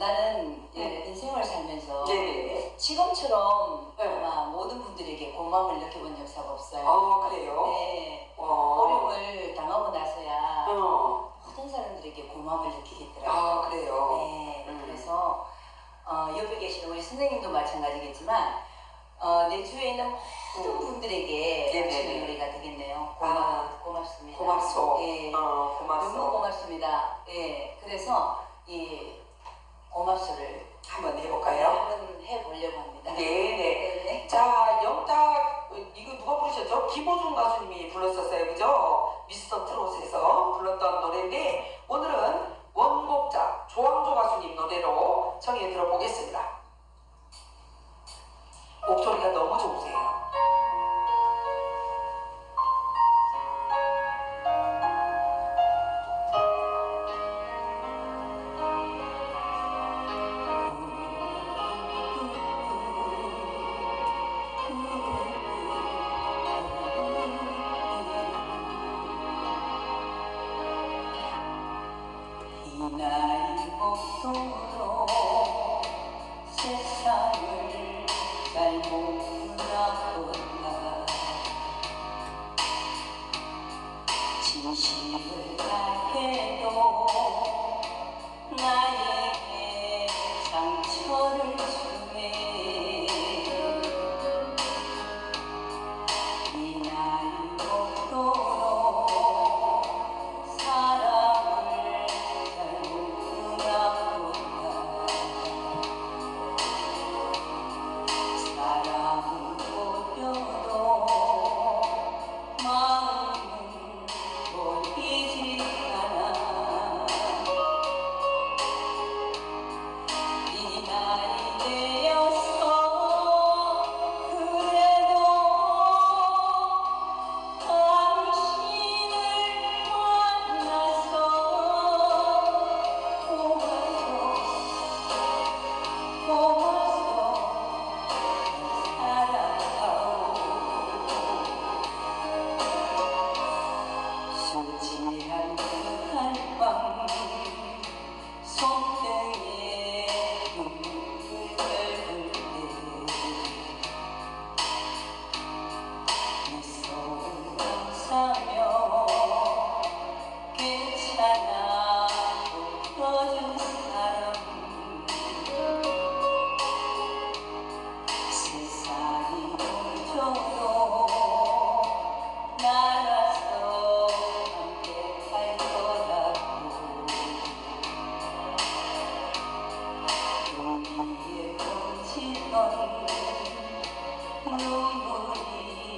나는 인생을 살면서 네. 지금처럼 네. 아마 모든 분들에게 고마움을 느껴본 역사가 없어요. 아, 그래요? 네. 어려움을 당하고 나서야 모든 사람들에게 고마움을 느끼겠더라고요. 아, 그래요? 네. 그래서 옆에 계시는 우리 선생님도 마찬가지겠지만 내 주위에 있는 모든 분들에게 바치는 노래가 되겠네요. 고맙습니다. 고맙소. 예. 고맙소. 너무 고맙습니다. 예. 그래서 이 고맙소를 한번 해볼까요? 한번 해보려고 합니다. 네네. 자, 영탁, 이거 누가 부르셨죠? 김호중 가수님이 불렀었어요. 그죠? 미스터 트롯에서 불렀던 노래인데, 오늘은 원곡자 조항조 가수님 노래로 청해 들어보겠습니다. 목소리가 너무 좋으세요. 이 나이 먹도록 세상을 잘 몰라본다. 진심을 다해도 나에게 상처를 주네. 이 나이 먹도록 사랑을 잘 몰라본다. 사랑은 보여도 마음은 보이지 않아. 이 나이 되어서 그래도 당신을 만나서 고마워 수지한 그날밤 손등에 눈물을 흘릴 때내 손을 감싸며 괜찮아 웃어준 사람. 세상이 멈춰도 나라서 함께 할 거라고. 여기에 꽂히던 눈물이